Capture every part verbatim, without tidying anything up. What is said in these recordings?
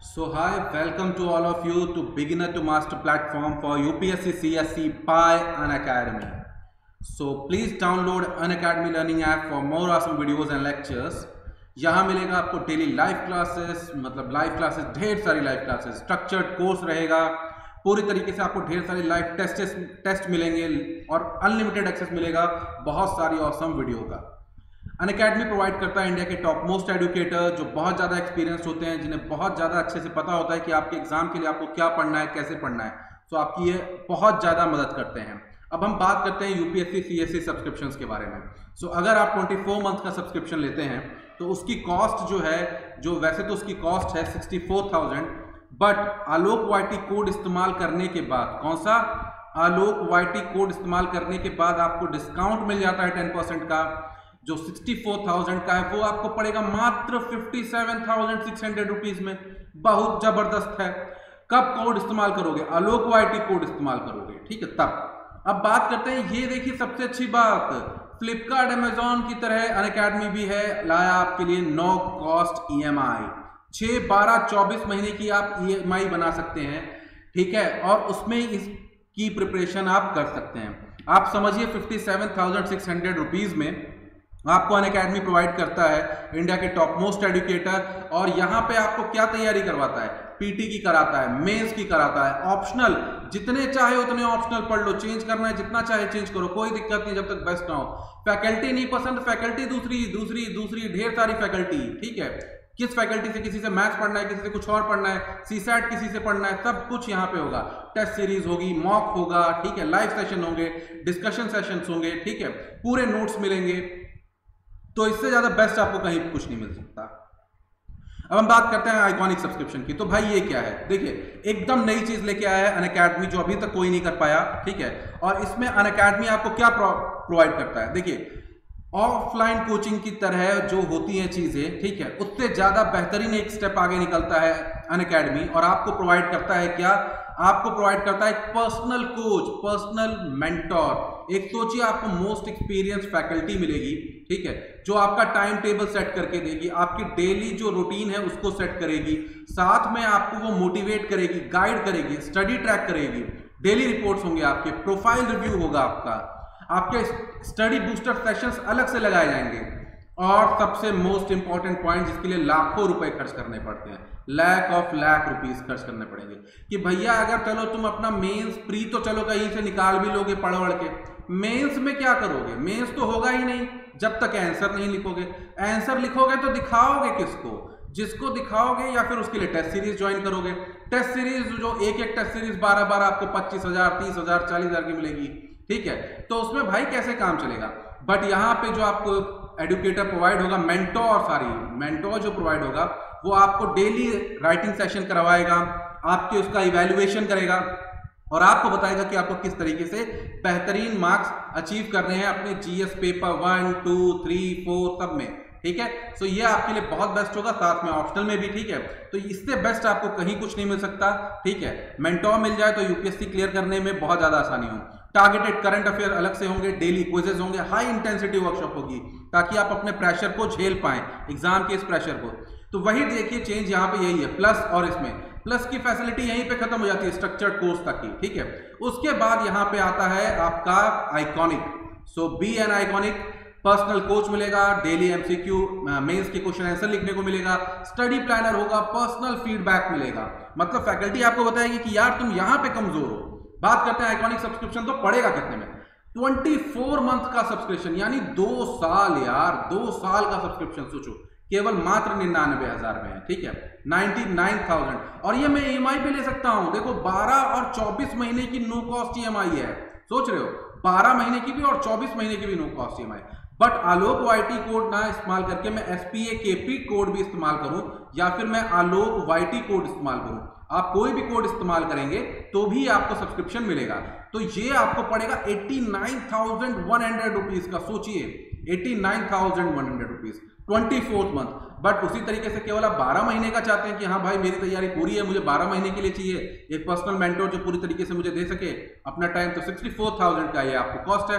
So hi, welcome to all of you to Beginner to Master platform for U P S C C S C by Unacademy. So please download Unacademy learning app for more awesome videos and lectures. यहाँ मिलेगा आपको daily live classes, मतलब live classes, ढेर सारी live classes, structured course रहेगा पूरी तरीके से, आपको ढेर सारी लाइव टेस्ट टेस्ट मिलेंगे और अनलिमिटेड एक्सेस मिलेगा बहुत सारी ऑसम वीडियो का। अनअकैडमी प्रोवाइड करता है इंडिया के टॉप मोस्ट एजुकेटर जो बहुत ज़्यादा एक्सपीरियंस होते हैं, जिन्हें बहुत ज़्यादा अच्छे से पता होता है कि आपके एग्जाम के लिए आपको क्या पढ़ना है, कैसे पढ़ना है। तो आपकी ये बहुत ज़्यादा मदद करते हैं। अब हम बात करते हैं यूपीएससी सीएससी सब्सक्रिप्शंस के बारे में। सो so, अगर आप चौबीस मंथ का सब्सक्रिप्शन लेते हैं तो उसकी कॉस्ट जो है, जो वैसे तो उसकी कॉस्ट है sixty four thousand, but Alok YT code इस्तेमाल करने के बाद, कौन सा आलोक वाईटी कोड इस्तेमाल करने के बाद आपको डिस्काउंट मिल जाता है टेन परसेंट का। जो सिक्सटी फोर थाउजेंड का है वो आपको पड़ेगा मात्र fifty seven thousand six hundred rupees में। बहुत जबरदस्त है। कब कोड इस्तेमाल करोगे? आलोक वाईटी कोड इस्तेमाल करोगे, ठीक है, तब। अब बात करते हैं, ये देखिए सबसे अच्छी बात, फ्लिपकार्ट अमेजॉन की तरह अनअकैडमी भी है, लाया आपके लिए नो कॉस्ट ईएमआई। छह बारह चौबीस महीने की आप ईएमआई बना सकते हैं, ठीक है, और उसमें इसकी प्रिपरेशन आप कर सकते हैं। आप समझिए fifty seven thousand six hundred rupees में आपको अनअकैडमी प्रोवाइड करता है इंडिया के टॉप मोस्ट एजुकेटर, और यहाँ पे आपको क्या तैयारी करवाता है? पीटी की कराता है, मेंस की कराता है, ऑप्शनल जितने चाहे उतने ऑप्शनल पढ़ लो, चेंज करना है जितना चाहे चेंज करो, कोई दिक्कत नहीं जब तक बेस्ट ना हो। फैकल्टी नहीं पसंद, फैकल्टी दूसरी दूसरी दूसरी ढेर सारी फैकल्टी, ठीक है। किस फैकल्टी से, किसी से मैथ्स पढ़ना है, किसी से कुछ और पढ़ना है, सीसैट किसी से पढ़ना है, सब कुछ यहाँ पे होगा। टेस्ट सीरीज होगी, मॉक होगा, ठीक है, लाइव सेशन होंगे, डिस्कशन सेशंस होंगे, ठीक है, पूरे नोट्स मिलेंगे। तो इससे ज्यादा बेस्ट आपको कहीं कुछ नहीं मिल सकता। अब हम बात करते हैं आइकॉनिक सब्सक्रिप्शन की। तो भाई ये क्या है? देखिए एकदम नई चीज लेके आया है अनअकैडमी, जो अभी तक कोई नहीं कर पाया, ठीक है। और इसमें अनअकैडमी आपको क्या प्रोवाइड करता है? देखिए ऑफलाइन कोचिंग की तरह जो होती हैं चीजें, ठीक है, उससे ज्यादा बेहतरीन एक स्टेप आगे निकलता है अनअकैडमी, और आपको प्रोवाइड करता है क्या? आपको प्रोवाइड करता है पर्सनल कोच, पर्सनल मेंटोर। एक सोचिए, आपको मोस्ट एक्सपीरियंस फैकल्टी मिलेगी, ठीक है, जो आपका टाइम टेबल सेट करके देगी, आपकी डेली जो रूटीन है उसको सेट करेगी, साथ में आपको वो मोटिवेट करेगी, गाइड करेगी, स्टडी ट्रैक करेगी, डेली रिपोर्ट्स होंगे आपके, प्रोफाइल रिव्यू होगा आपका, आपके स्टडी बूस्टर सेशंस अलग से लगाए जाएंगे, और सबसे मोस्ट इंपॉर्टेंट पॉइंट जिसके लिए लाखों रुपए खर्च करने पड़ते हैं, लैक ऑफ लैक रुपीस खर्च करने पड़ेंगे, कि भैया अगर चलो तुम अपना मेंस प्री तो चलो कहीं से निकाल भी लोगे पढ़ पढ़ के, मेंस में क्या करोगे? मेंस तो होगा ही नहीं जब तक आंसर नहीं लिखोगे। आंसर लिखोगे तो दिखाओगे किसको? जिसको दिखाओगे, या फिर उसके लिए टेस्ट सीरीज ज्वाइन करोगे। टेस्ट सीरीज जो एक एक टेस्ट सीरीज बारह बारह आपको पच्चीस हजार तीस हजार चालीस हजार की मिलेगी, ठीक है, तो उसमें भाई कैसे काम चलेगा? बट यहाँ पे जो आपको एडुकेटर प्रोवाइड होगा, मेंटोर, सारी मेंटोर जो प्रोवाइड होगा, वो आपको डेली राइटिंग सेशन करवाएगा, आपके उसका इवैल्यूएशन करेगा, और आपको बताएगा कि आपको किस तरीके से बेहतरीन मार्क्स अचीव करने हैं अपने GS paper one two three four सब में, ठीक है। सो ये आपके लिए बहुत बेस्ट होगा, साथ में ऑप्शनल में भी, ठीक है। तो इससे बेस्ट आपको कहीं कुछ नहीं मिल सकता, ठीक है। मेंटोर मिल जाए तो यूपीएससी क्लियर करने में बहुत ज्यादा आसानी हो। टारगेटेड करंट अफेयर अलग से होंगे, डेली क्विजेज होंगे, हाई इंटेंसिटी वर्कशॉप होगी, ताकि आप अपने प्रेशर को झेल पाएं, एग्जाम के इस प्रेशर को। तो वही देखिए चेंज यहाँ पे यही है, प्लस, और इसमें प्लस की फैसिलिटी यहीं पे खत्म हो जाती है स्ट्रक्चर्ड कोर्स तक की, ठीक है। उसके बाद यहाँ पे आता है आपका iconic. So be an iconic, personal coach मिलेगा, डेली एमसीक्यू मेंस के क्वेश्चन आंसर लिखने को मिलेगा, स्टडी प्लानर होगा, पर्सनल फीडबैक मिलेगा। मतलब फैकल्टी आपको बताएगी कि यार तुम यहाँ पे कमजोर हो। बात करते हैं आइकॉनिक सब्सक्रिप्शन, तो पड़ेगा कितने में? चौबीस मंथ का सब्सक्रिप्शन, यानी दो साल, यार दो साल का सब्सक्रिप्शन सोचो, केवल मात्र निन्यानवे हजार में है, ठीक है, नाइनटी नाइन थाउजेंड। और ये मैं ईएमआई पे ले सकता हूं, देखो बारह और चौबीस महीने की नो कॉस्ट ईएमआई है। सोच रहे हो, बारह महीने की भी और चौबीस महीने की भी no cost EMI. But Alok YT code ना इस्तेमाल करके मैं एसपीए केपी कोड भी इस्तेमाल करूं, या फिर मैं आलोक वाईटी कोड इस्तेमाल करूं, आप कोई भी कोड इस्तेमाल करेंगे तो भी आपको सब्सक्रिप्शन मिलेगा। तो ये आपको पड़ेगा eighty nine thousand one hundred rupees का। सोचिए eighty nine thousand one hundred rupees twenty fourth month. But उसी तरीके से केवल आप बारह महीने का चाहते हैं कि हाँ भाई मेरी तैयारी पूरी है, मुझे बारह महीने के लिए चाहिए एक पर्सनल मेंटोर जो पूरी तरीके से मुझे दे सके अपना टाइम, तो सिक्सटी फोर थाउजेंड का ये आपको कॉस्ट है।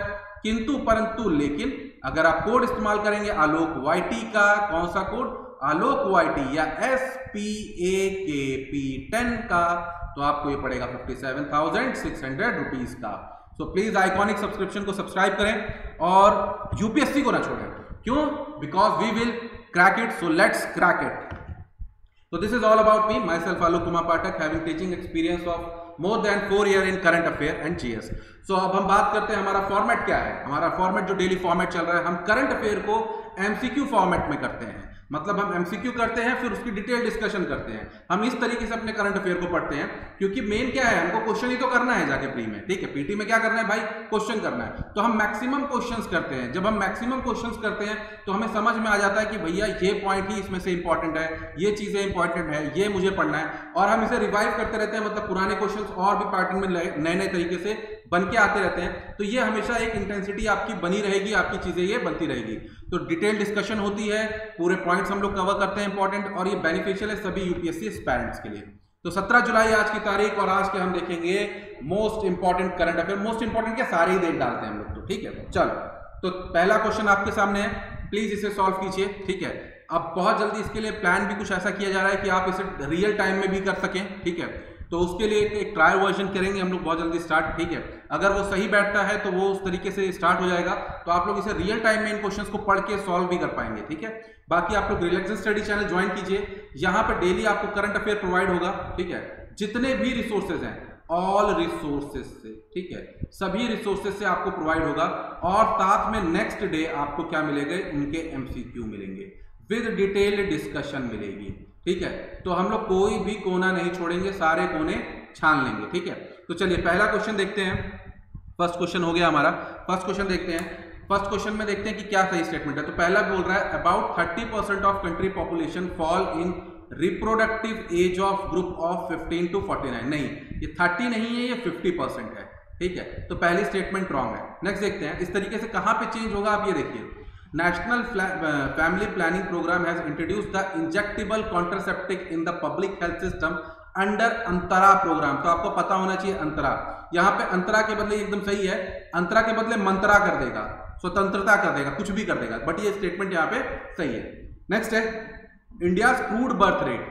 किंतु परंतु लेकिन अगर आप कोड इस्तेमाल करेंगे आलोक वाईटी का, कौन सा कोड, आलोक वाईटी या S P A K P ten का, तो आपको ये पड़ेगा fifty seven thousand six hundred rupees का। सो प्लीज आइकॉनिक सब्सक्रिप्शन को सब्सक्राइब करें और यूपीएससी को ना छोड़ें। क्यों? Because we will crack it, so let's crack it. So this is all about me, myself Alok Kumar Pathak, having teaching experience of more than four year in current affair and G S. So अब हम बात करते हैं हमारा format क्या है। हमारा format जो डेली फॉर्मेट चल रहा है, हम करंट अफेयर को एमसीक्यू फॉर्मेट में करते हैं। मतलब हम एमसीक्यू करते हैं, फिर उसकी डिटेल डिस्कशन करते हैं। हम इस तरीके से अपने करंट अफेयर को पढ़ते हैं, क्योंकि मेन क्या है, हमको क्वेश्चन ही तो करना है जाके प्री में, ठीक है। पीटी में क्या करना है भाई, क्वेश्चन करना है। तो हम मैक्सिमम क्वेश्चंस करते हैं। जब हम मैक्सिमम क्वेश्चंस करते हैं तो हमें समझ में आ जाता है कि भैया ये पॉइंट ही इसमें से इंपॉर्टेंट है, ये चीजें इंपॉर्टेंट है, ये मुझे पढ़ना है, और हम इसे रिवाइव करते रहते हैं। मतलब पुराने क्वेश्चंस और भी पैटर्न में नए नए तरीके से बन के आते रहते हैं। तो ये हमेशा एक इंटेंसिटी आपकी बनी रहेगी, आपकी चीजें ये बनती रहेगी। तो डिटेल डिस्कशन होती है, पूरे पॉइंट्स हम लोग कवर करते हैं इंपॉर्टेंट, और ये बेनिफिशियल है सभी यूपीएससी एस्पायरेंट्स के लिए। तो सत्रह जुलाई आज की तारीख, और आज के हम देखेंगे most important current affair. Most important क्या, सारे ही देख डालते हैं हम लोग, तो ठीक है। चलो, तो पहला क्वेश्चन आपके सामने है, प्लीज इसे सॉल्व कीजिए, ठीक है। अब बहुत जल्दी इसके लिए प्लान भी कुछ ऐसा किया जा रहा है कि आप इसे रियल टाइम में भी कर सकें, ठीक है। तो उसके लिए एक ट्रायल वर्जन करेंगे हम लोग बहुत जल्दी स्टार्ट, ठीक है। अगर वो सही बैठता है तो वो उस तरीके से स्टार्ट हो जाएगा, तो आप लोग इसे रियल टाइम में इन क्वेश्चंस को पढ़ के सॉल्व भी कर पाएंगे, ठीक है। बाकी आप लोग रिलैक्सेशन स्टडी चैनल ज्वाइन कीजिए, यहाँ पर डेली आपको करंट अफेयर प्रोवाइड होगा, ठीक है। जितने भी रिसोर्सेज हैं, ऑल रिसोर्सेज से, ठीक है, सभी रिसोर्सेज से आपको प्रोवाइड होगा, और साथ में नेक्स्ट डे आपको क्या मिलेगा, उनके एमसीक्यू मिलेंगे, विद डिटेल्ड डिस्कशन मिलेगी, ठीक है। तो हम लोग कोई भी कोना नहीं छोड़ेंगे, सारे कोने छान लेंगे, ठीक है। तो चलिए पहला क्वेश्चन देखते हैं। फर्स्ट क्वेश्चन हो गया हमारा। फर्स्ट क्वेश्चन देखते हैं। फर्स्ट क्वेश्चन में देखते हैं कि क्या सही स्टेटमेंट है। तो पहला बोल रहा है about thirty percent of country population fall in reproductive age of group of fifteen to forty nine. नहीं, ये थर्टी नहीं है, ये फिफ्टी परसेंट है, ठीक है। तो पहली स्टेटमेंट रॉन्ग है। नेक्स्ट देखते हैं इस तरीके से कहां पे चेंज होगा, आप ये देखिए। National Family Planning Program has introduced the injectable contraceptive in the public health system under Antara programme. तो आपको पता होना चाहिए अंतरा, यहाँ पे अंतरा के बदले एकदम सही है, अंतरा के बदले मंत्रा कर देगा, स्वतंत्रता कर देगा, कुछ भी कर देगा, बट ये स्टेटमेंट यहाँ पे सही है। नेक्स्ट है India crude birth rate,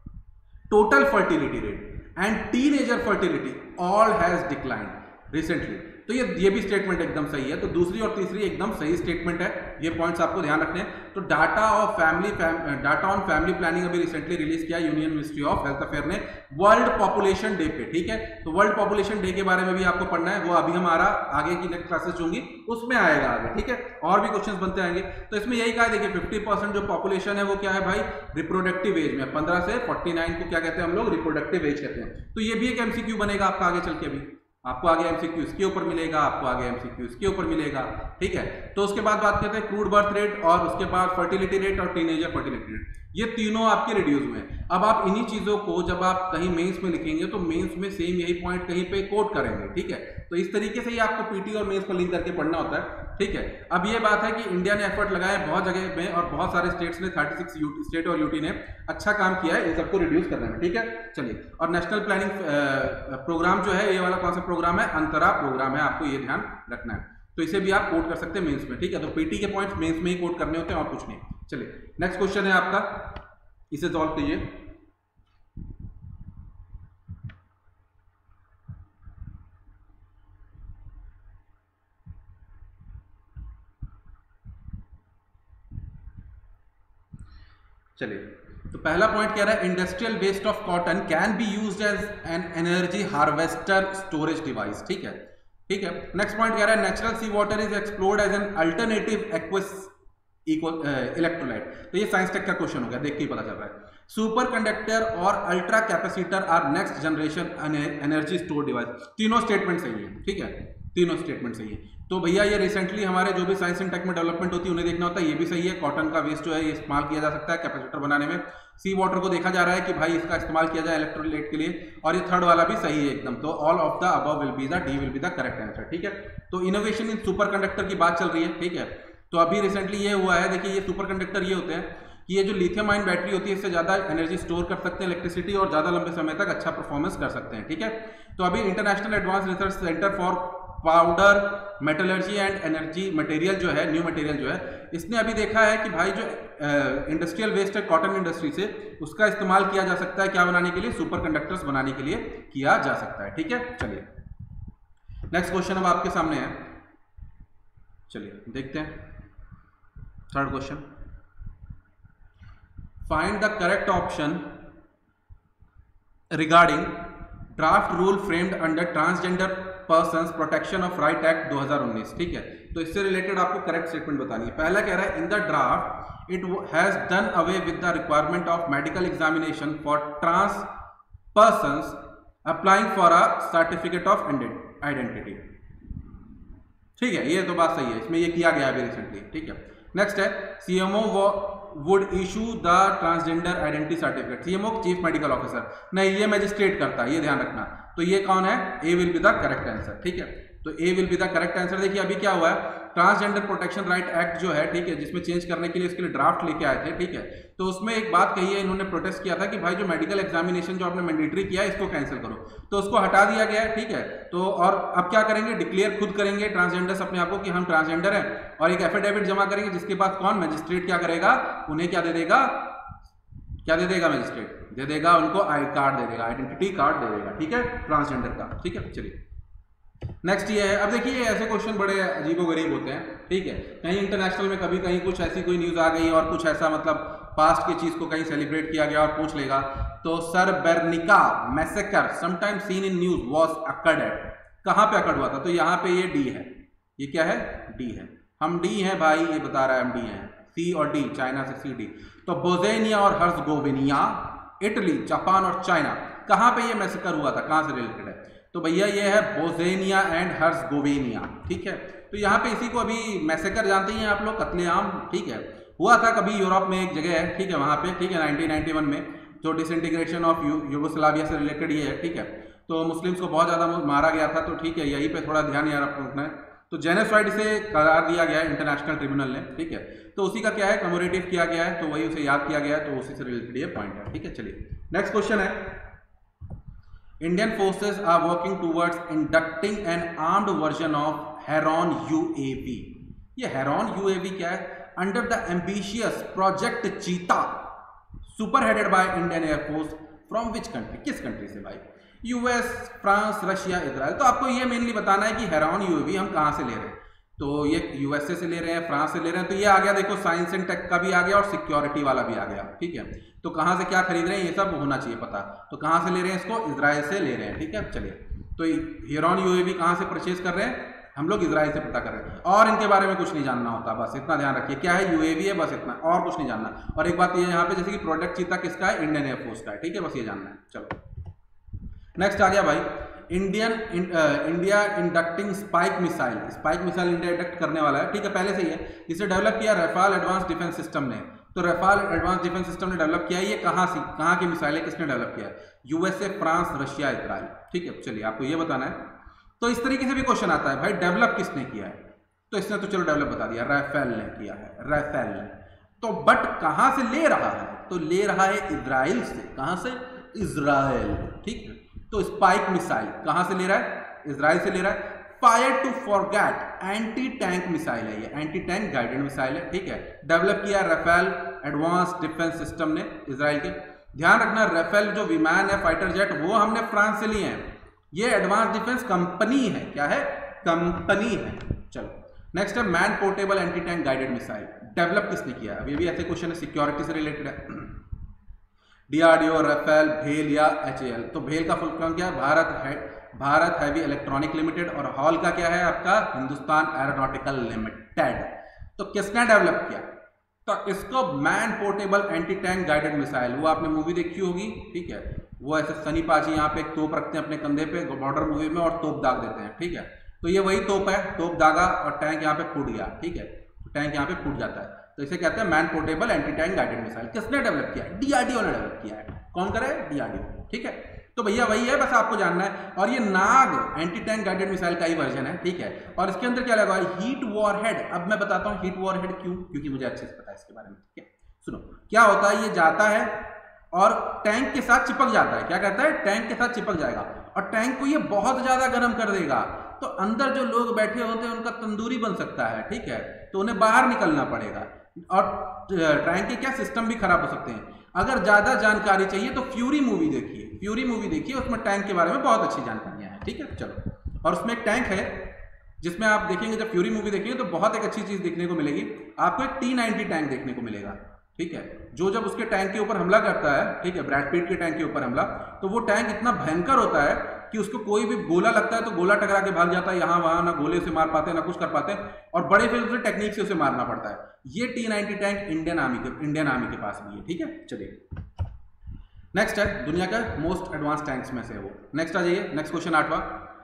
total fertility rate and teenager fertility all has declined recently. तो ये ये भी स्टेटमेंट एकदम सही है। तो दूसरी और तीसरी एकदम सही स्टेटमेंट है, ये पॉइंट्स आपको ध्यान रखने हैं। तो data of family data on family planning अभी रिसेंटली रिलीज किया union ministry of health affair ने वर्ल्ड पॉपुलेशन डे पे, ठीक है। तो वर्ल्ड पॉपुलेशन डे के बारे में भी आपको पढ़ना है, वो अभी हमारा आगे की नेक्स्ट क्लासेस होंगी उसमें आएगा आगे, ठीक है। और भी क्वेश्चन बनते आएंगे। तो इसमें यही कहा है, देखिए फिफ्टी परसेंट जो पॉपुलेशन है वो क्या है भाई, रिप्रोडक्टिव एज में, पंद्रह से फोर्टी नाइन को क्या कहते हैं हम लोग, रिप्रोडक्टिव एज कहते हैं। तो ये भी एक एमसीक्यू बनेगा आपका आगे चल के, अभी आपको आगे एमसीक्यू इसके ऊपर मिलेगा, आपको आगे एमसीक्यू इसके ऊपर मिलेगा, ठीक है। तो उसके बाद बात करते हैं क्रूड बर्थ रेट, और उसके बाद फर्टिलिटी रेट और टीनेजर फर्टिलिटी रेट, ये तीनों आपके रिड्यूस हुए हैं। अब आप इन्हीं चीजों को जब आप कहीं मेंस में लिखेंगे तो मेंस में सेम यही पॉइंट कहीं पे कोट करेंगे, ठीक है। तो इस तरीके से ही आपको पीटी और मेंस को लिंक करके पढ़ना होता है, ठीक है। अब ये बात है कि इंडिया ने एफर्ट लगाया है बहुत जगह में, और बहुत सारे स्टेट्स ने थर्टी सिक्स स्टेट और यूटी ने अच्छा काम किया है इन सबको रिड्यूस करने में, ठीक है। चलिए, और नेशनल प्लानिंग प्रोग्राम जो है, ये वाला कौन सा प्रोग्राम है, अंतरा प्रोग्राम है, आपको ये ध्यान रखना है। तो इसे भी आप कोट कर सकते हैं मेंस में, ठीक है। तो पीटी के पॉइंट्स मेंस में ही कोट करने होते हैं और कुछ नहीं। चलिए नेक्स्ट क्वेश्चन है आपका, इसे सॉल्व कीजिए। चलिए, तो पहला पॉइंट कह रहा है industrial waste of cotton can be used as an energy harvester storage device, ठीक है, ठीक है। नेक्स्ट पॉइंट कह रहा है natural sea water is explored as an alternative aqueous electrolyte. तो ये साइंस टेक का क्वेश्चन हो गया, देख के ही पता चल रहा है। सुपर कंडक्टर और ultra capacitor are next generation energy store device. तीनों स्टेटमेंट सही है, ठीक है, तीनों स्टेटमेंट सही है। तो भैया ये रिसेंटली हमारे जो भी साइंस एंड टेक में डेवलपमेंट होती है उन्हें देखना होता है, ये भी सही है। कॉटन का वेस्ट जो है ये इस्तेमाल किया जा सकता है कैपेसिटर बनाने में। सी वाटर को देखा जा रहा है कि भाई इसका इस्तेमाल किया जाए इलेक्ट्रोलाइट के लिए, और ये थर्ड वाला भी सही है एकदम। तो all of the above will be the D will be the correct answer, ठीक है। तो इनोवेशन इन सुपर कंडक्टर की बात चल रही है, ठीक है। तो अभी रिसेंटली ये हुआ है, देखिए ये सुपर कंडक्टर ये होते हैं कि ये जो लिथियम आयन बैटरी होती है इससे ज़्यादा एनर्जी स्टोर कर सकते हैं इलेक्ट्रिसिटी, और ज़्यादा लंबे समय तक अच्छा परफॉर्मेंस कर सकते हैं, ठीक है। तो अभी international advance research centre for powder metallurgy and energy material जो है, न्यू मटेरियल जो है, इसने अभी देखा है कि भाई जो इंडस्ट्रियल वेस्ट है कॉटन इंडस्ट्री से, उसका इस्तेमाल किया जा सकता है क्या बनाने के लिए, सुपर कंडक्टर्स बनाने के लिए किया जा सकता है। ठीक है, चलिए नेक्स्ट क्वेश्चन अब आपके सामने है, चलिए देखते हैं third question. Find the correct option regarding draft rule framed under transgender persons protection of right act दो हज़ार उन्नीस। ठीक है, तो इससे रिलेटेड आपको करेक्ट स्टेटमेंट बतानी है। पहला कह रहा है in the draft it has done away with the requirement of medical examination for trans persons applying for a certificate of identity. ठीक है, ये तो बात सही है, इसमें ये किया गया अभी रिसेंटली। ठीक है, नेक्स्ट है CMO would issue the transgender identity certificate. CMO chief medical officer, नहीं ये मैजिस्ट्रेट करता है, ये ध्यान रखना। तो ये कौन है, A will be the correct answer. ठीक है, तो A will be the correct answer. देखिए अभी क्या हुआ है, ट्रांसजेंडर प्रोटेक्शन राइट एक्ट जो है, ठीक है, जिसमें चेंज करने के लिए उसके लिए ड्राफ्ट लेके आए थे। ठीक है, तो उसमें एक बात कही है, इन्होंने प्रोटेस्ट किया था कि भाई जो मेडिकल एग्जामिनेशन जो आपने मैंडेटरी किया है इसको कैंसिल करो, तो उसको हटा दिया गया है। ठीक है, तो और अब क्या करेंगे, डिक्लेयर खुद करेंगे ट्रांसजेंडर्स अपने आप को कि हम ट्रांसजेंडर हैं, और एक एफिडेविट जमा करेंगे जिसके बाद कौन मैजिस्ट्रेट क्या करेगा, उन्हें क्या दे देगा, क्या दे देगा, मैजिस्ट्रेट दे देगा उनको आई कार्ड दे देगा, आइडेंटिटी कार्ड दे देगा। ठीक है, ट्रांसजेंडर का। ठीक है, चलिए नेक्स्ट ये है। अब देखिए ऐसे क्वेश्चन बड़े अजीबोगरीब होते हैं। ठीक है, कहीं इंटरनेशनल में कभी कहीं कुछ ऐसी कोई न्यूज़ आ गई और कुछ ऐसा मतलब पास्ट की चीज़ को कहीं सेलिब्रेट किया गया और पूछ लेगा, तो Srebrenica massacre sometime seen in news was occurred at, कहाँ पे अकर्ड हुआ था, तो यहाँ पे ये डी है, ये क्या है, डी है, हम डी हैं भाई, ये बता रहा है हम डी हैं, सी और डी, चाइना से सी डी। तो बोजेनिया और हर्ज़गोविनिया, इटली, जापान और चाइना, कहाँ पे ये मैसेकर हुआ था, कहाँ से रिलेटेड है, तो भैया ये है बोजेनिया एंड हर्ज़गोविनिया। ठीक है, तो यहाँ पे इसी को अभी मैसेकर जानते ही हैं आप लोग, कत्लेआम। ठीक है, हुआ था कभी यूरोप में एक जगह है, ठीक है, वहाँ पे, ठीक है, नाइनटीन नाइंटी वन में, जो डिसइंटीग्रेशन ऑफ यूगोस्लाविया से रिलेटेड ये है। ठीक है, तो मुस्लिम्स को बहुत ज़्यादा मारा गया था, तो ठीक है, यहीं पे थोड़ा ध्यान यार रखना है। तो जेनोसाइड से करार दिया गया है इंटरनेशनल ट्रिब्यूनल ने। ठीक है, तो उसी का क्या है, कमोरेटिव किया गया है, तो वही उसे याद किया गया है, तो उसी से रिलेटेड ये पॉइंट है। ठीक है, चलिए नेक्स्ट क्वेश्चन है, Indian forces are working towards inducting an armed version of Heron UAV. ये हेरॉन यूएवी क्या है, under the ambitious project Cheetah spearheaded by Indian Air Force from which country, किस कंट्री से भाई, यूएस, फ्रांस, रशिया, इजराइल। तो आपको ये mainly बताना है कि हेरॉन यूएवी हम कहाँ से ले रहे हैं, तो ये यूएसए से ले रहे हैं, फ्रांस से ले रहे हैं, तो ये आ गया देखो, साइंस एंड टेक का भी आ गया और सिक्योरिटी वाला भी आ गया। ठीक है, तो कहाँ से क्या खरीद रहे हैं ये सब होना चाहिए पता, तो कहाँ से ले रहे हैं इसको, इजराइल से ले रहे हैं। ठीक है, चलिए, तो हेरॉन यूएवी कहाँ से परचेज कर रहे हैं, हम लोग इजराइल से पता कर रहे हैं, और इनके बारे में कुछ नहीं जानना होता, बस इतना ध्यान रखिए, क्या है, यूएवी है, बस इतना, और कुछ नहीं जानना। और एक बात ये यहाँ पे, जैसे कि प्रोडक्ट चीता किसका है, इंडियन एयरफोर्स का है। ठीक है, बस ये जानना है। चलो नेक्स्ट आ गया भाई, Indian India inducting Spike missile, Spike missile India induct करने वाला है। ठीक है, पहले से ही है, इसे डेवलप किया रफाल एडवांस डिफेंस सिस्टम ने। तो रफाल एडवांस डिफेंस सिस्टम ने डेवलप किया है, ये कहाँ से, कहाँ की मिसाइल है, किसने डेवलप किया है, यूएसए, फ्रांस, रशिया, इजराइल। ठीक है, चलिए आपको ये बताना है। तो इस तरीके से भी क्वेश्चन आता है भाई, डेवलप किसने किया है, तो इसने तो चलो डेवलप बता दिया, राफेल ने किया है, राफेल ने। तो बट कहाँ से ले रहा है, तो ले रहा है इजराइल से, कहाँ से, इजराइल। ठीक है, तो स्पाइक मिसाइल कहाँ से ले रहा है, इजराइल से ले रहा है। Fire to forget anti tank missile है, ये एंटी टैंक गाइडेड मिसाइल है। ठीक है, डेवलप किया राफेल एडवांस डिफेंस सिस्टम ने, इजराइल के। ध्यान रखना, राफेल जो विमान है, फाइटर जेट, वो हमने फ्रांस से लिए हैं, ये एडवांस डिफेंस कंपनी है, क्या है, कंपनी है। चलो नेक्स्ट है man portable anti tank guided missile, develop किसने किया, अभी भी ऐसे क्वेश्चन है, सिक्योरिटी से रिलेटेड है। डीआरडीओ, राफेल, भेल या एचएएल। तो भेल का फुल फॉर्म क्या है, भारत है, भारत हैवी इलेक्ट्रॉनिक लिमिटेड, और हॉल का क्या है आपका, हिंदुस्तान एरोनॉटिकल लिमिटेड। तो किसने डेवलप किया, तो इसको man portable anti tank guided missile, वो आपने मूवी देखी होगी। ठीक है, वो ऐसे सनी पाजी यहाँ पे एक तोप रखते हैं अपने कंधे पे बॉर्डर मूवी में, और तोप दाग देते हैं। ठीक है, तो ये वही तोप है, तोप दागा और टैंक यहाँ पे फूट गया। ठीक है, तो टैंक यहाँ पे फूट जाता है, तो इसे कहते हैं man portable anti tank guided missile. किसने डेवलप किया है, डीआरडीओ ने डेवलप किया है। कौन करे, डीआरडीओ। ठीक है, तो भैया वही है, बस आपको जानना है। और ये Nag anti tank guided missile का ही वर्जन है। ठीक है, और इसके अंदर क्या लगा है, हीट वॉरहेड। अब मैं बताता हूँ हीट वॉरहेड क्यों, क्योंकि मुझे अच्छे से पता है इसके बारे में। ठीक है, सुनो क्या होता है, ये जाता है और टैंक के साथ चिपक जाता है। क्या कहता है, टैंक के साथ चिपक जाएगा, और टैंक को ये बहुत ज्यादा गर्म कर देगा। तो अंदर जो लोग बैठे होते हैं उनका तंदूरी बन सकता है, ठीक है, तो उन्हें बाहर निकलना पड़ेगा और टैंक के क्या सिस्टम भी खराब हो सकते हैं। अगर ज्यादा जानकारी चाहिए तो फ्यूरी मूवी देखिए, फ्यूरी मूवी देखिए, उसमें टैंक के बारे में बहुत अच्छी जानकारियां हैं, ठीक है। चलो, और उसमें एक टैंक है जिसमें आप देखेंगे, जब फ्यूरी मूवी देखेंगे तो बहुत एक अच्छी चीज देखने को मिलेगी आपको, एक टी नाइनटी टैंक देखने को मिलेगा, ठीक है, जो जब उसके टैंक के ऊपर हमला करता है, ठीक है, ब्रैड पीट के टैंक के ऊपर हमला, तो वो टैंक इतना भयंकर होता है कि उसको कोई भी गोला लगता है तो गोला टकरा के भाग जाता है, यहाँ वहां ना गोले से मार पाते ना कुछ कर पाते, और बड़े फिर उसे टेक्निक से उसे मारना पड़ता है। ये T ninety tank Indian Army के इंडियन आर्मी के पास भी है, ठीक है। चलिए नेक्स्ट है दुनिया का मोस्ट एडवांस टैंक्स में से वो। नेक्स्ट आ जाइए, नेक्स्ट क्वेश्चन आठवां,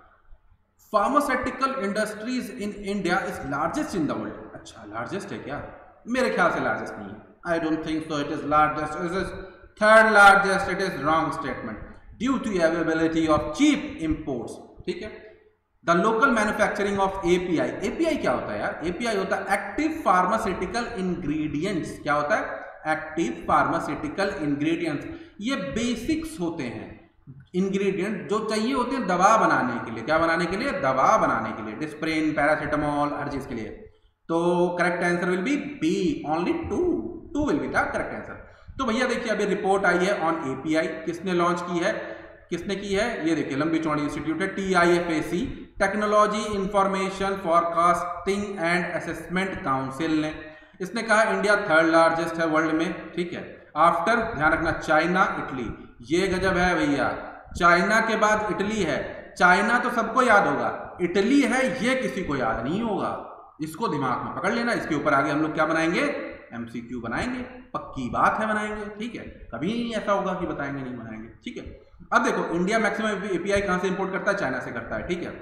pharmaceutical industries in India is largest in the world. अच्छा, लार्जेस्ट है क्या? मेरे ख्याल से लार्जेस्ट नहीं है, I don't think so, it is largest, it is third largest, it is wrong statement due to availability of cheap imports, ठीक है। The local manufacturing of API, API क्या होता है यार? एपीआई होता है एक्टिव फार्मास्यूटिकल इंग्रेडिएंट्स। क्या होता है? Active pharmaceutical ingredients. ये बेसिक्स होते हैं, इंग्रेडिएंट जो चाहिए होते हैं दवा बनाने के लिए। क्या बनाने के लिए? दवा बनाने के लिए, डिस्प्रिन, पैरासीटामोल, हर चीज के लिए। तो correct answer will be B, only two, two will be the correct answer. तो भैया देखिए, अभी रिपोर्ट आई है ऑन एपीआई, किसने लॉन्च की है, किसने की है? ये देखिए, लंबी चौड़ी इंस्टीट्यूट है, T I F A C, technology information forecasting and assessment council ने। इसने कहा इंडिया थर्ड लार्जेस्ट है वर्ल्ड में, ठीक है, आफ्टर, ध्यान रखना, चाइना, इटली। ये गजब है भैया, चाइना के बाद इटली है। चाइना तो सबको याद होगा, इटली है ये किसी को याद नहीं होगा, इसको दिमाग में पकड़ लेना। इसके ऊपर आगे हम लोग क्या बनाएंगे? एमसीक्यू बनाएंगे, पक्की बात है बनाएंगे, ठीक है, कभी नहीं ऐसा होगा कि बताएंगे नहीं बनाएंगे, ठीक है। अब देखो, इंडिया मैक्सिमम एपीआई कहां से इंपोर्ट करता है? चाइना से करता है, ठीक है।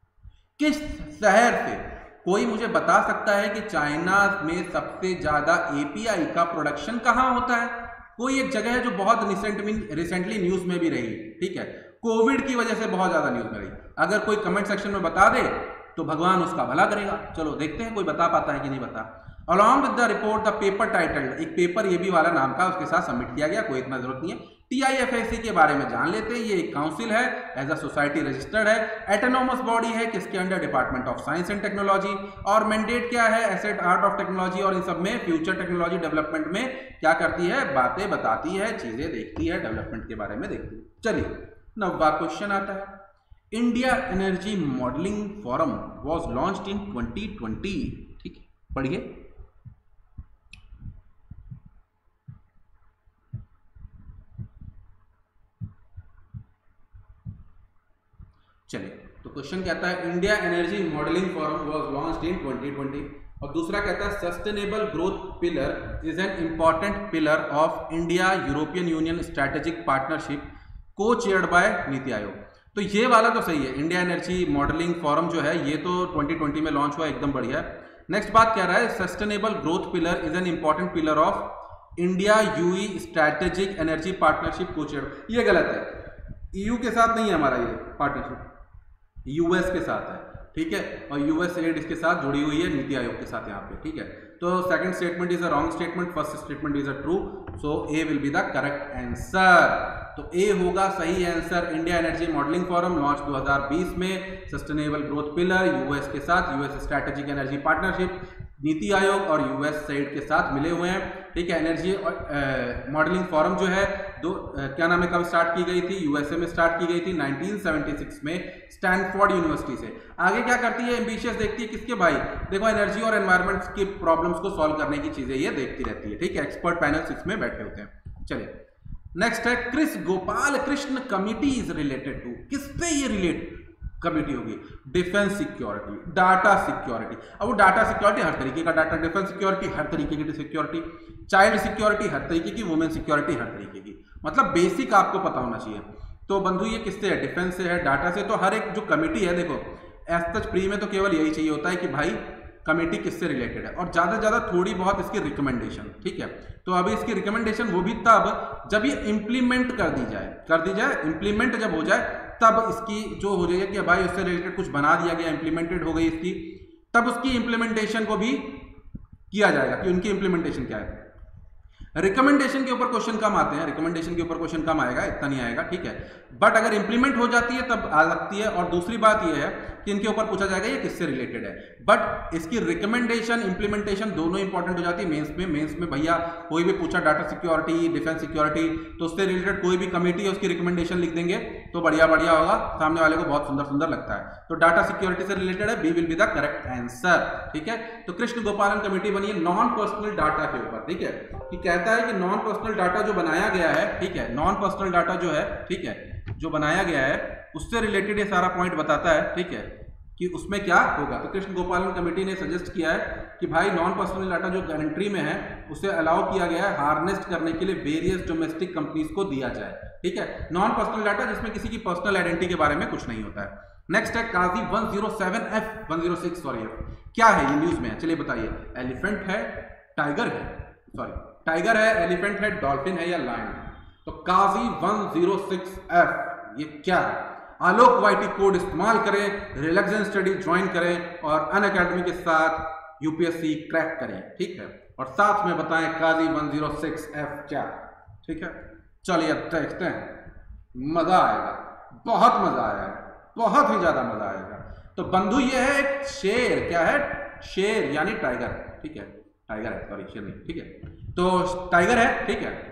किस शहर से? कोई मुझे बता सकता है कि चाइना में सबसे ज्यादा एपीआई का प्रोडक्शन कहां होता है? कोई एक जगह है जो बहुत रिसेंट रिसेंटली न्यूज में भी रही, ठीक है, कोविड की वजह से बहुत ज्यादा न्यूज में रही। अगर कोई कमेंट सेक्शन में बता दे तो भगवान उसका भला करेगा। चलो देखते हैं कोई बता पाता है कि नहीं बता। Along with the report the paper title, एक पेपर ये भी वाला नाम का उसके साथ सबमिट किया गया, कोई इतना जरूरत नहीं है। टी आई एफ ए सी के बारे में जान लेते हैं। ये एक काउंसिल है, एज अ सोसाइटी रजिस्टर्ड है, एटोनोमस बॉडी है, किसके under? Department of science and technology. और मैंडेट क्या है? एसेट आर्ट ऑफ टेक्नोलॉजी, और इन सब में फ्यूचर टेक्नोलॉजी डेवलपमेंट में क्या करती है? बातें बताती है, चीजें देखती है, डेवलपमेंट के बारे में देखती है। चलिए नौवां क्वेश्चन आता है, India Energy Modelling Forum was launched in twenty twenty, ठीक है, पढ़िए। चलिए, तो क्वेश्चन कहता है India Energy Modelling Forum was launched in twenty twenty, और दूसरा कहता है sustainable growth pillar is an important pillar of India European Union strategic partnership co chaired by NITI Aayog. तो ये वाला तो सही है, इंडिया एनर्जी मॉडलिंग फोरम जो है ये तो ट्वेंटी ट्वेंटी में लॉन्च हुआ, एकदम बढ़िया है। नेक्स्ट बात कह रहा है sustainable growth pillar is an important pillar of India EU strategic energy partnership co chaired. ये गलत है, ईयू के साथ नहीं है हमारा ये पार्टनरशिप, यूएस के साथ है, ठीक है, और यूएस एड इसके साथ जुड़ी हुई है नीति आयोग के साथ यहाँ पे, ठीक है। तो second statement is a wrong statement, first statement is a true, so A will be the correct answer. तो ए होगा सही answer. India Energy Modelling Forum launch दो हज़ार बीस में, सस्टेनेबल ग्रोथ पिलर यूएस के साथ, US strategic energy partnership, NITI Aayog और यूएस साइड के साथ मिले हुए हैं, ठीक है। एनर्जी मॉडलिंग फोरम जो है दो आ, क्या नाम है, कब स्टार्ट की गई थी? यूएसए में स्टार्ट की गई थी नाइनटीन सेवेंटी सिक्स में स्टैनफोर्ड यूनिवर्सिटी से। आगे क्या करती है? एम्बिशियस देखती है किसके भाई? देखो, एनर्जी और एनवायरमेंट की प्रॉब्लम्स को सॉल्व करने की चीजें ये देखती रहती है, ठीक है। एक्सपर्ट पैनल इसमें बैठे होते हैं। चलिए नेक्स्ट है Kris Gopal Krishna committee is related to, किससे ये रिलेट कमिटी होगी? Defence security, data security. अब वो डाटा सिक्योरिटी हर तरीके का डाटा, डिफेंस सिक्योरिटी हर तरीके की सिक्योरिटी, चाइल्ड सिक्योरिटी हर तरीके की, वुमेन सिक्योरिटी हर तरीके की, मतलब बेसिक आपको पता होना चाहिए। तो बंधु ये किससे है? डिफेंस से है, डाटा से। तो हर एक जो कमिटी है, देखो एज सच प्री में तो केवल यही चाहिए होता है कि भाई कमेटी किससे रिलेटेड है, और ज्यादा से ज्यादा थोड़ी बहुत इसकी रिकमेंडेशन, ठीक है। तो अभी इसकी रिकमेंडेशन वो भी तब जब ये इंप्लीमेंट कर दी जाए, कर दी जाए इंप्लीमेंट जब हो जाए तब इसकी जो हो जाएगा कि भाई उससे रिलेटेड कुछ बना दिया गया, इंप्लीमेंटेड हो गई इसकी, तब उसकी इंप्लीमेंटेशन को भी किया जाएगा कि उनकी इंप्लीमेंटेशन क्या है। रिकमेंडेशन के ऊपर क्वेश्चन कम आते हैं, रिकमेंडेशन के ऊपर क्वेश्चन कम आएगा, इतना नहीं आएगा, ठीक है। बट अगर इंप्लीमेंट हो जाती है तब आ सकती है। और दूसरी बात यह है कि इनके ऊपर पूछा जाएगा ये किससे रिलेटेड है। बट इसकी रिकमेंडेशन इंप्लीमेंटेशन दोनों इंपॉर्टेंट हो जाती है मेंस में। मेंस में भैया कोई भी पूछा डाटा सिक्योरिटी, डिफेंस सिक्योरिटी, तो उससे रिलेटेड कोई भी कमेटी है उसकी रिकमेंडेशन लिख देंगे तो बढ़िया बढ़िया होगा, सामने वाले को बहुत सुंदर सुंदर लगता है। तो डाटा सिक्योरिटी से रिलेटेड है, B will be the correct answer, ठीक है। तो कृष्ण गोपालन कमेटी बनी है नॉन पर्सनल डाटा के ऊपर, ठीक है, कि कहता है कि नॉन पर्सनल डाटा जो बनाया गया है, ठीक है, नॉन पर्सनल डाटा जो है, ठीक है, जो बनाया गया है उससे रिलेटेड ये सारा पॉइंट बताता है, ठीक है, कि उसमें क्या होगा। तो कृष्ण गोपालन कमेटी ने सजेस्ट किया है कि भाई नॉन पर्सनल डाटा जो गारंटी में है उसे अलाउ किया गया है हार्नेस्ट करने के लिए वेरियस डोमेस्टिक कंपनीज को दिया जाए, ठीक है। नॉन पर्सनल डाटा जिसमें किसी की पर्सनल आइडेंटिटी के बारे में कुछ नहीं होता है। नेक्स्ट है Kazi one zero seven F one zero six sorry F, क्या है ये न्यूज में है, चलिए बताइए। एलिफेंट है, टाइगर है, सॉरी टाइगर है, एलिफेंट है, डॉल्फिन है या लायन है। तो Kazi one zero six F ये क्या है। आलोक वाईटी कोड इस्तेमाल करें, रिलैक्सेशन स्टडी ज्वाइन करें और अनअकैडमी के साथ यूपीएससी क्रैक करें, ठीक है। और साथ में बताएं Kazi one zero six F क्या, ठीक है। चलिए देखते हैं, मजा आएगा, बहुत मजा आएगा, बहुत ही ज्यादा मजा आएगा। तो बंधु ये है एक शेर, क्या है, शेर यानी टाइगर, ठीक है, टाइगर है, सॉरी शेर नहीं, ठीक है। तो टाइगर है, ठीक है,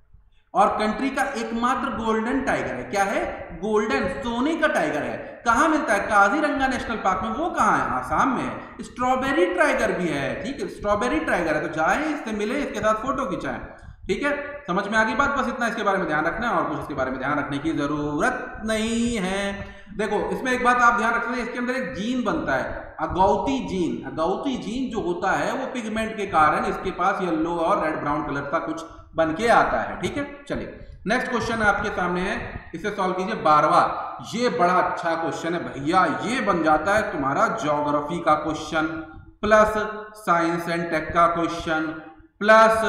और कंट्री का एकमात्र गोल्डन टाइगर है, क्या है, गोल्डन सोने का टाइगर है। कहां मिलता है, काजीरंगा नेशनल पार्क में। वो कहां है, आसाम में है। स्ट्रॉबेरी टाइगर भी है, ठीक है, स्ट्रॉबेरी टाइगर है, तो जाए इससे मिले, इसके साथ फोटो खिंचाएं, ठीक है। समझ में आ गई बात, बस इतना इसके बारे में ध्यान रखना है और कुछ इसके बारे में ध्यान रखने की जरूरत नहीं है। देखो इसमें एक बात आप ध्यान रखना है, इसके अंदर एक जीन बनता है, अगौती जीन। अगौती जीन जो होता है वो पिगमेंट के कारण इसके पास येलो और रेड ब्राउन कलर का कुछ बन के आता है, ठीक है। चलिए नेक्स्ट क्वेश्चन आपके सामने है, इसे सॉल्व कीजिए। बारहवां, ये बड़ा अच्छा क्वेश्चन है भैया, ये बन जाता है तुम्हारा ज्योग्राफी का question plus science and tech का क्वेश्चन प्लस,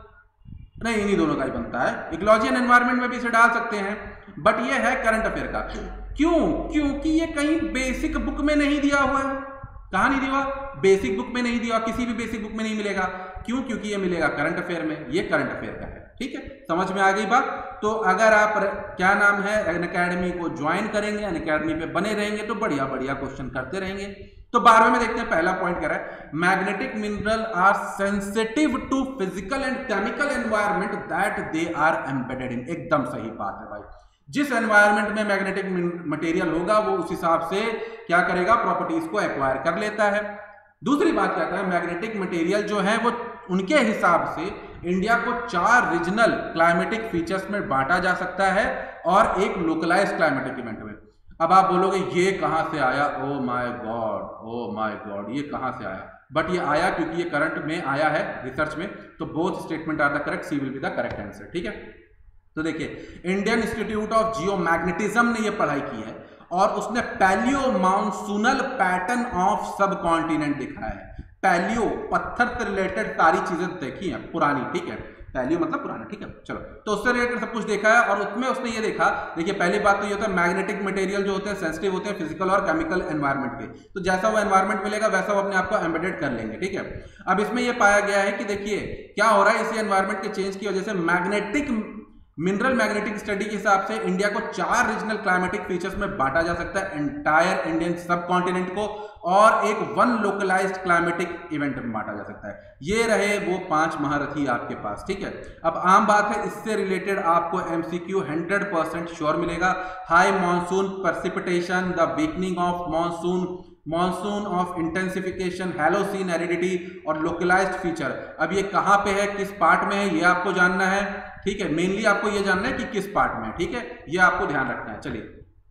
नहीं इन्हीं दोनों का ही बनता है। इकोलॉजी एंड एनवायरनमेंट में भी इसे डाल सकते हैं, बट ये है करंट अफेयर का। क्यों, क्योंकि ये कहीं बेसिक बुक में नहीं दिया हुआ है। कहां नहीं दिया, बेसिक बुक में नहीं दिया, किसी भी बेसिक बुक में नहीं मिलेगा। क्यों, क्योंकि ये मिलेगा करंट अफेयर में, ये करंट अफेयर का है, ठीक है। समझ में आ गई बात। तो अगर आप क्या नाम है अनअकैडमी को ज्वाइन करेंगे, अनअकैडमी पे बने रहेंगे तो बढ़िया बढ़िया क्वेश्चन करते रहेंगे। तो बारहवें में देखते हैं, पहला पॉइंट कह रहा है magnetic mineral are sensitive to physical and chemical environment that they are embedded in. एकदम सही बात है भाई, जिस एनवायरनमेंट में मैग्नेटिक मटेरियल होगा वो उस हिसाब से क्या करेगा, प्रॉपर्टीज को एक्वायर कर लेता है। दूसरी बात कहता है मैग्नेटिक मटेरियल जो है वो उनके हिसाब से इंडिया को चार रीजनल क्लाइमेटिक फीचर्स में बांटा जा सकता है और एक लोकलाइज्ड क्लाइमेटिक इवेंट में। अब आप बोलोगे ये कहां से आया, oh my God, oh my God, ये कहां से आया। बट ये आया क्योंकि ये करंट में आया है रिसर्च में, तो both statement are the correct, C will be the correct answer, ठीक है। तो देखिए इंडियन इंस्टीट्यूट ऑफ जियोमैग्नेटिज्म ने ये पढ़ाई की है और उसने paleo monsoonal pattern of subcontinent दिखाया है। पैलियो पत्थर से रिलेटेड सारी चीजें देखी हैं पुरानी, ठीक है, पैलियो मतलब पुराना, ठीक है। चलो तो उससे रिलेटेड सब कुछ देखा है और उसमें उसने ये देखा, देखिए पहली बात तो ये होता है मैग्नेटिक मटेरियल जो होते हैं सेंसिटिव होते हैं फिजिकल और केमिकल एनवायरनमेंट के, तो जैसा वो एनवायरनमेंट मिलेगा वैसा वो अपने आप को एम्बेडेड कर लेंगे, ठीक है। अब इसमें ये पाया गया है कि देखिए क्या हो रहा है, इसी एनवायरनमेंट के चेंज की वजह से मैग्नेटिक मिनरल मैग्नेटिक स्टडी के हिसाब से इंडिया को चार रीजनल क्लाइमेटिक फीचर्स में बांटा जा सकता है, एंटायर इंडियन सब कॉन्टिनेंट को, और एक वन लोकलाइज्ड क्लाइमेटिक इवेंट में बांटा जा सकता है। ये रहे वो पांच महारथी आपके पास, ठीक है। अब आम बात है इससे रिलेटेड आपको एमसीक्यू हंड्रेड परसेंट श्योर मिलेगा। High monsoon precipitation, the weakening of monsoon, monsoon of intensification, Holocene aridity और लोकलाइज्ड फीचर। अब ये कहां पे है, किस पार्ट में है, ये आपको जानना है, ठीक है। मेनली आपको ये जानना है कि किस पार्ट में है, ठीक है, ये आपको ध्यान रखना है। चलिए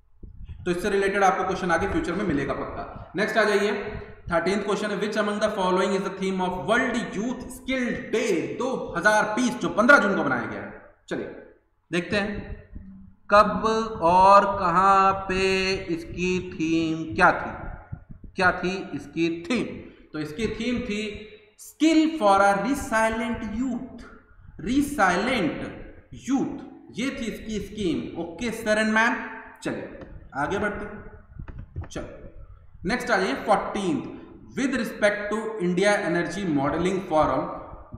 तो इससे रिलेटेड आपको क्वेश्चन आगे फ्यूचर में मिलेगा पक्का। नेक्स्ट आ जाइए, थर्टीन्थ क्वेश्चन है which among the following is the theme of World Youth Skill Day दो हज़ार बीस जो पंद्रह जून को बनाया गया है। चलिए देखते हैं कब और कहां पे इसकी थीम क्या थी, क्या थी इसकी थीम। तो इसकी थीम थी skill for a resilient youth, resilient youth, ये थी इसकी scheme. Okay sir and ma'am, चलिए आगे बढ़ते। चलो नेक्स्ट आ जाइए fourteen, with respect to India Energy Modelling Forum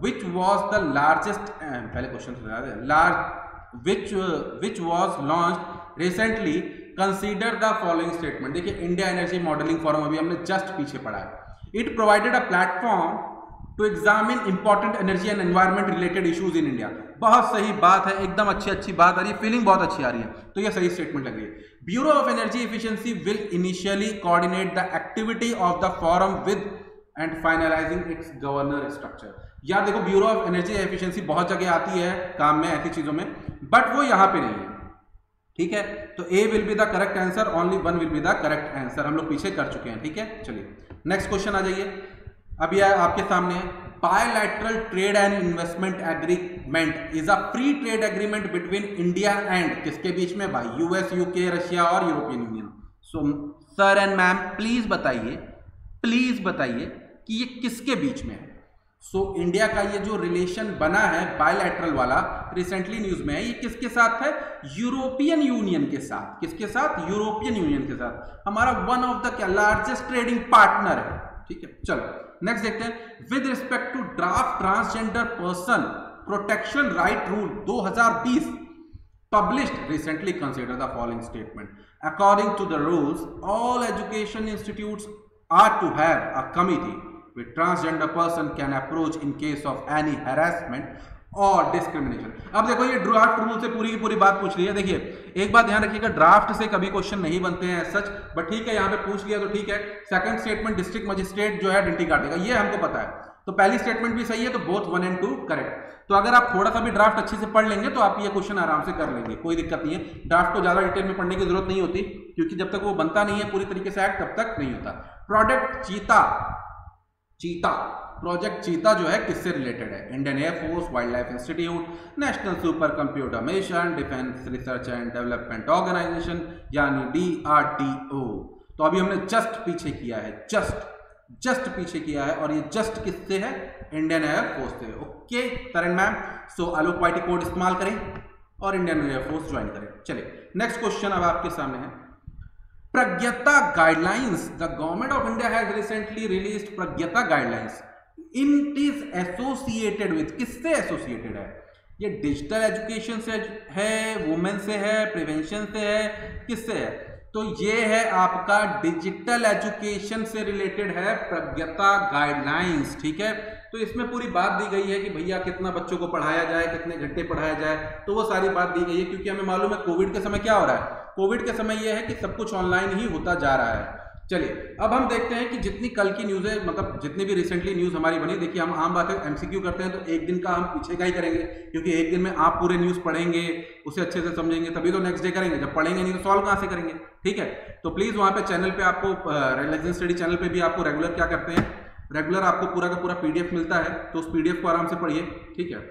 which was the largest, पहले question large which which was launch recently, consider the following statement. देखिए इंडिया एनर्जी मॉडलिंग फोरम अभी हमने जस्ट पीछे पढ़ा है। It provided a platform to examine important energy and environment related issues in India. बहुत सही बात है, एकदम अच्छी अच्छी बात आ रही है, फीलिंग बहुत अच्छी आ रही है, तो ये सही स्टेटमेंट लग रही है। Bureau of Energy Efficiency will initially coordinate the activity of the forum with and finalising its governor structure. यार देखो ब्यूरो ऑफ एनर्जी एफिशिएंसी बहुत जगह आती है काम में ऐसी चीजों में, बट वो यहां पे नहीं है, ठीक है। तो A will be the correct answer, only one will be the correct answer, हम लोग पीछे कर चुके हैं, ठीक है। चलिए नेक्स्ट क्वेश्चन आ जाइए, अभी आपके सामने है। Bilateral trade and investment agreement is a free trade agreement between India and किसके बीच में भाई, यूएस, यूके, रशिया और European Union. So sir and ma'am please बताइए, प्लीज बताइए कि ये किसके बीच में है। सो so, इंडिया का ये जो रिलेशन बना है बायलैटरल वाला, रिसेंटली न्यूज में है, ये किसके साथ है, यूरोपियन यूनियन के साथ। किसके साथ, यूरोपियन यूनियन के साथ, हमारा वन ऑफ द क्या लार्जेस्ट ट्रेडिंग पार्टनर है, ठीक है। चलो नेक्स्ट देखते हैं। With respect to draft transgender person protection right rule दो हज़ार बीस published recently, consider the following statement. According to the rules all education institutes are to have a committee with transgender person can approach in case of any harassment or discrimination। अब देखो ये draft rule से पूरी की पूरी बात पूछ ली है। देखिए एक बात ध्यान रखिएगा, ड्राफ्ट से कभी क्वेश्चन नहीं बनते हैं सच, बट ठीक है यहाँ पे पूछ लिया तो ठीक है। सेकंड स्टेटमेंट डिस्ट्रिक्ट मजिस्ट्रेट जो है आइडेंटिटी कार्ड देगा, ये हमको पता है, तो पहली स्टेटमेंट भी सही है, तो both one and two correct. तो अगर आप थोड़ा सा भी ड्राफ्ट अच्छे से पढ़ लेंगे तो आप ये क्वेश्चन आराम से कर लेंगे, कोई दिक्कत नहीं है। ड्राफ्ट को ज्यादा डिटेल में पढ़ने की जरूरत नहीं होती, क्योंकि जब तक वो बनता नहीं है पूरी तरीके से एक्ट, तब तक नहीं होता। प्रोडक्ट चीता, चीता प्रोजेक्ट चीता जो है किससे रिलेटेड है, Indian air force, wild life institute, national super computer mission, defence research and development organisation यानी डी आर डी ओ। तो अभी हमने जस्ट पीछे किया है, जस्ट जस्ट पीछे किया है, और ये जस्ट किससे है, इंडियन एयरफोर्स से। Okay Taran ma'am, so Alok YT code इस्तेमाल करें और इंडियन एयरफोर्स ज्वाइन करें। चलिए नेक्स्ट क्वेश्चन अब आपके सामने है। Pragyata guidelines, the government of India has recently released Pragyata guidelines. It is associated with, किससे एसोसिएटेड है, ये डिजिटल एजुकेशन से है, वुमेन से है, प्रिवेंशन से है, किससे है, तो ये है आपका डिजिटल एजुकेशन से रिलेटेड है प्रज्ञता गाइडलाइंस, ठीक है। तो इसमें पूरी बात दी गई है कि भैया कितना बच्चों को पढ़ाया जाए, कितने घंटे पढ़ाया जाए, तो वो सारी बात दी गई है, क्योंकि हमें मालूम है कोविड के समय क्या हो रहा है, कोविड के समय ये है कि सब कुछ ऑनलाइन ही होता जा रहा है। चलिए अब हम देखते हैं कि जितनी कल की न्यूज़ है, मतलब जितनी भी रिसेंटली न्यूज़ हमारी बनी, देखिए हम आम बात है एमसीक्यू करते हैं तो एक दिन का हम पीछे का ही करेंगे, क्योंकि एक दिन में आप पूरे न्यूज़ पढ़ेंगे, उसे अच्छे से समझेंगे, तभी तो नेक्स्ट डे करेंगे, जब पढ़ेंगे नहीं तो सॉल्व कहाँ से करेंगे, ठीक है। तो प्लीज़ वहाँ पे चैनल पे आपको रिलेजेंड स्टडी चैनल पे भी आपको रेगुलर क्या करते हैं, रेगुलर आपको पूरा का पूरा पीडीएफ मिलता है, तो उस पीडीएफ को आराम से पढ़िए, ठीक है,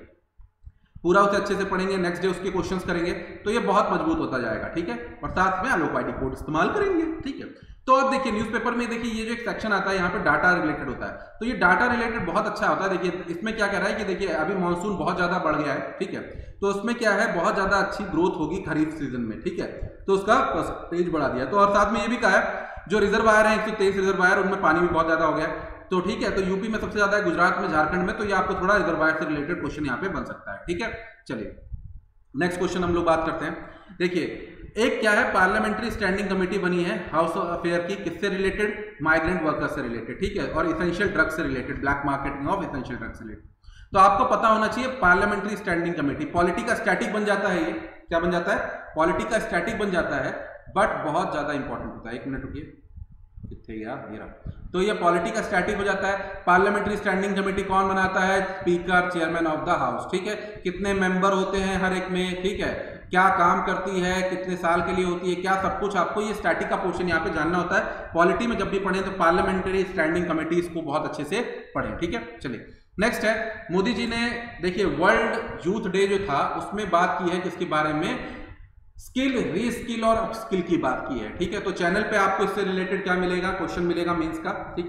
पूरा उसे अच्छे से पढ़ेंगे, नेक्स्ट डे उसके क्वेश्चंस करेंगे, तो ये बहुत मजबूत होता जाएगा, ठीक है। और साथ में आलोक आईडी कोड इस्तेमाल करेंगे, ठीक है। तो अब देखिए न्यूज़पेपर में देखिए ये जो एक सेक्शन आता है यहाँ पे डाटा रिलेटेड होता है, तो ये डाटा रिलेटेड बहुत अच्छा होता है। देखिए इसमें क्या कह रहा है कि देखिए अभी मानसून बहुत ज्यादा बढ़ गया है, ठीक है, तो उसमें क्या है बहुत ज्यादा अच्छी ग्रोथ होगी खरीफ सीजन में, ठीक है, तो उसका परसेंटेज बढ़ा दिया। तो और साथ में ये भी कहा है जो रिजर्वायर है एक सौ तेईस रिजर्वायर, उनमें पानी भी बहुत ज्यादा हो गया, तो ठीक है, तो यूपी में सबसे ज्यादा है, गुजरात में, झारखंड में, तो ये आपको थोड़ा रिजर्वायर से रिलेटेड क्वेश्चन यहाँ पे बन सकता है, ठीक है। चलिए नेक्स्ट क्वेश्चन हम लोग बात करते हैं। देखिए एक क्या है, पार्लियामेंट्री स्टैंडिंग कमेटी बनी है हाउस अफेयर की, किससे रिलेटेड, माइग्रेंट वर्कर्स से रिलेटेड, ठीक है, और इसेंशियल ड्रग्स से related, black marketing of essential drugs से रिलेटेड। तो आपको पता होना चाहिए पार्लियामेंट्री स्टैंडिंग कमेटी, पॉलिटी का स्टैटिक बन जाता है, ये क्या बन जाता है, पॉलिटी का स्टैटिक बन जाता है, बट बहुत ज्यादा इंपॉर्टेंट होता है। एक मिनट रुकिए, कितने गया ये रहा, तो ये पॉलिटी का स्टैटिक हो जाता है। पार्लियामेंट्री स्टैंडिंग कमेटी कौन बनाता है, speaker, chairman of the house, ठीक है, कितने मेंबर होते हैं हर एक में, ठीक है, क्या काम करती है, कितने साल के लिए होती है, क्या सब कुछ आपको ये स्टैटिक का पोर्शन यहाँ पे जानना होता है। पॉलिटी में जब भी पढ़ें तो पार्लियामेंट्री स्टैंडिंग कमेटी इसको बहुत अच्छे से पढ़ें, ठीक है। चलिए नेक्स्ट है, मोदी जी ने देखिए वर्ल्ड यूथ डे जो था उसमें बात की है किसके बारे में, स्किल, रीस्किल और अपस्किल की बात की है, ठीक है। तो चैनल पे आपको इससे रिलेटेड क्या मिलेगा, क्वेश्चन मिलेगा मेंस का, ठीक है।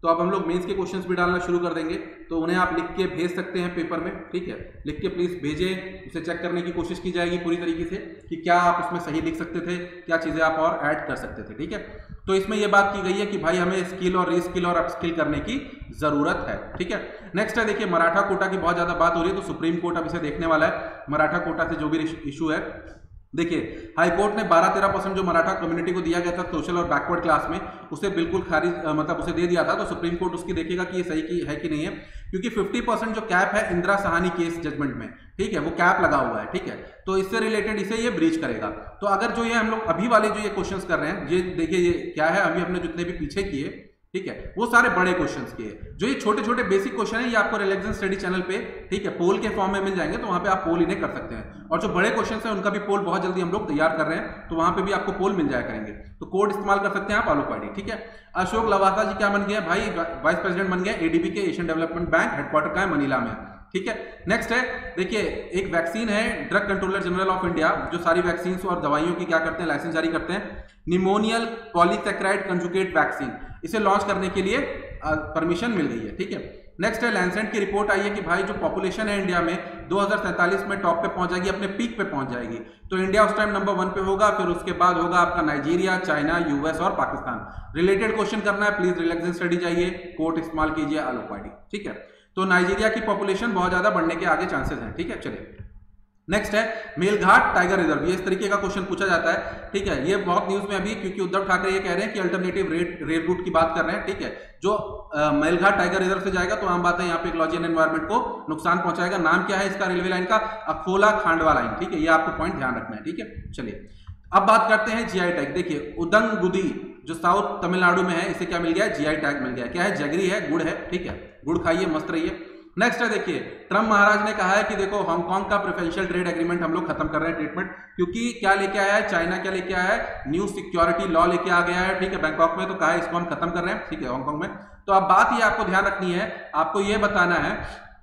तो अब हम लोग मेंस के क्वेश्चंस भी डालना शुरू कर देंगे, तो उन्हें आप लिख के भेज सकते हैं पेपर में, ठीक है। लिख के प्लीज भेजें, उसे चेक करने की कोशिश की जाएगी पूरी तरीके से कि क्या आप उसमें सही लिख सकते थे, क्या चीजें आप और ऐड कर सकते थे, ठीक है। तो इसमें यह बात की गई है कि भाई हमें स्किल और रीस्किल और अपस्किल करने की जरूरत है, ठीक है। नेक्स्ट है, देखिए मराठा कोटा की बहुत ज्यादा बात हो रही है, तो सुप्रीम कोर्ट अब इसे देखने वाला है। मराठा कोटा से जो भी इशू है, देखिए हाई कोर्ट ने बारह तेरह परसेंट जो मराठा कम्युनिटी को दिया गया था सोशल और बैकवर्ड क्लास में, उसे बिल्कुल खारिज मतलब उसे दे दिया था। तो सुप्रीम कोर्ट उसकी देखेगा कि ये सही की है कि नहीं है, क्योंकि पचास परसेंट जो कैप है इंदिरा सहानी केस जजमेंट में, ठीक है, वो कैप लगा हुआ है, ठीक है। तो इससे रिलेटेड इसे ये ब्रीच करेगा। तो अगर जो ये हम लोग अभी वाले जो ये क्वेश्चंस कर रहे हैं, ये देखिए ये क्या है, अभी हमने जितने भी पीछे किए, ठीक है, वो सारे बड़े क्वेश्चंस के हैं। जो ये छोटे छोटे बेसिक क्वेश्चन है ये आपको रिलैक्सेशन स्टडी चैनल पे, ठीक है, पोल के फॉर्म में मिल जाएंगे, तो वहां पे आप पोल इन्हें कर सकते हैं। और जो बड़े क्वेश्चंस हैं उनका भी पोल बहुत जल्दी हम लोग तैयार कर रहे हैं, तो वहां पे भी आपको पोल मिल जाया करेंगे। तो कोड इस्तेमाल कर सकते हैं आप आलोक आईडी, ठीक है। अशोक लवासा जी क्या बन गया भाई, वाइस प्रेसिडेंट बन गया एडीबी के, एशियन डेवलपमेंट बैंक, हेडक्वार्टर का है मनीला में, ठीक है। नेक्स्ट है, देखिए एक वैक्सीन है, Drug Controller General of India जो सारी वैक्सीन और दवाइयों की क्या करते हैं, लाइसेंस जारी करते हैं, निमोनियल पॉलीसैकेराइड कंजुगेट वैक्सीन, इसे लॉन्च करने के लिए परमिशन मिल गई है, ठीक है। नेक्स्ट है, लैंसेट की रिपोर्ट आई है कि भाई जो पॉपुलेशन है इंडिया में दो हज़ार सैंतालीस में टॉप पे पहुंच जाएगी, अपने पीक पे पहुंच जाएगी। तो इंडिया उस टाइम नंबर वन पे होगा, फिर उसके बाद होगा आपका नाइजीरिया, चाइना, यूएस और पाकिस्तान। रिलेटेड क्वेश्चन करना है, प्लीज रिलैक्सेशन स्टडी चाहिए, कोट इस्तेमाल कीजिए आलोक आईडी, ठीक है। तो नाइजीरिया की पॉपुलेशन बहुत ज्यादा बढ़ने के आगे चांसेस हैं, ठीक है। चलिए नेक्स्ट है, मेलघाट टाइगर रिजर्व, ये इस तरीके का क्वेश्चन पूछा जाता है, ठीक है। ये बहुत न्यूज में अभी, क्योंकि उद्धव ठाकरे ये कह रहे हैं कि अल्टरनेटिव रेट रेल रूट की बात कर रहे हैं, ठीक है। जो मेलघाट टाइगर रिजर्व से जाएगा तो आम बात है यहाँ पे इकोलॉजी एंड एनवायरमेंट को नुकसान पहुंचाएगा। नाम क्या है इसका रेलवे लाइन का, अकोला खांडवा लाइन, ठीक है। ये आपको पॉइंट ध्यान रखना है, ठीक है। चलिए अब बात करते हैं जीआई टैग। देखिए उदंगुदी जो साउथ तमिलनाडु में है, इसे क्या मिल गया है, जीआई टैग मिल गया। क्या है, जगरी है, गुड़ है, ठीक है, गुड़ खाइए, मस्त रहिए। नेक्स्ट है, देखिए ट्रम्प महाराज ने कहा है कि देखो हांगकांग का प्रेफरेंशियल ट्रेड एग्रीमेंट हम लोग खत्म कर रहे हैं ट्रीटमेंट, क्योंकि क्या लेके आया है, चाइना क्या लेके आया है, न्यू सिक्योरिटी लॉ लेके आ गया है, ठीक है, बैंकॉक में। तो कहा है इसको हम खत्म कर रहे हैं, ठीक है, हांगकांग में। तो अब बात ये आपको ध्यान रखनी है, आपको ये बताना है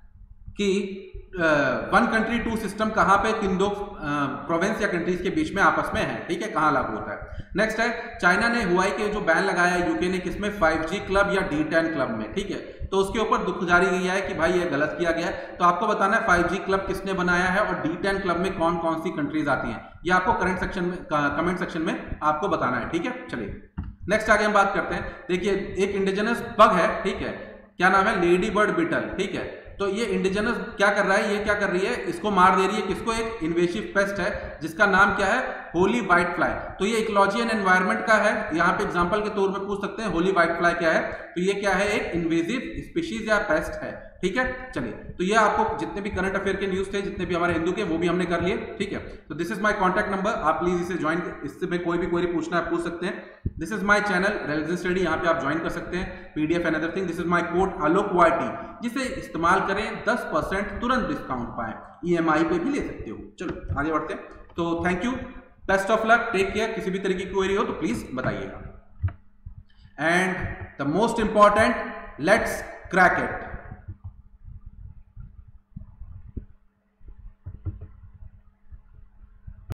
कि वन कंट्री टू सिस्टम कहां पे किन दो प्रोविंस या कंट्रीज के बीच में आपस में है, ठीक है, कहां लागू होता है। नेक्स्ट है, चाइना ने हुआई के जो बैन लगाया है यूके ने, किसमें, फाइव जी क्लब या डी टेन क्लब में, ठीक है। तो उसके ऊपर दुख जारी गया है कि भाई ये गलत किया गया है। तो आपको बताना है फाइव जी क्लब किसने बनाया है और डी टेन क्लब में कौन कौन सी कंट्रीज आती हैं, ये आपको करंट सेक्शन में, कमेंट सेक्शन में आपको बताना है, ठीक है। चलिए नेक्स्ट आगे हम बात करते हैं। देखिए एक इंडिजिनस बग है, ठीक है, क्या नाम है, लेडी बर्ड बीटल, ठीक है। तो ये इंडिजिनस क्या कर रहा है, ये क्या कर रही है, इसको मार दे रही है, किसको, एक इन्वेसिव पेस्ट है जिसका नाम क्या है, होली व्हाइट फ्लाई। तो ये इकोलॉजी एंड एनवायरनमेंट का है, यहाँ पे एग्जांपल के तौर पे पूछ सकते हैं होली व्हाइट फ्लाई क्या है। तो ये क्या है, एक इन्वेसिव स्पीशीज या पेस्ट है, ठीक है। चलिए तो ये आपको जितने भी करंट अफेयर के न्यूज थे, जितने भी हमारे हिंदू के, वो भी हमने कर लिए, ठीक है। तो this is my contact number, आप प्लीज इसे ज्वाइन, इससे में कोई भी क्वेरी पूछना है पूछ सकते हैं। This is my channel relaxation study, यहाँ पे आप ज्वाइन कर सकते हैं, PDF and other thing. This is my code Alok YT, जिसे इस्तेमाल करें दस परसेंट तुरंत डिस्काउंट पाएं, ईएमआई पे भी ले सकते हो। चलो आगे बढ़ते हैं। तो thank you, best of luck, take care. किसी भी तरीके की क्वेरी हो तो प्लीज बताइएगा। And the most important, let's crack it.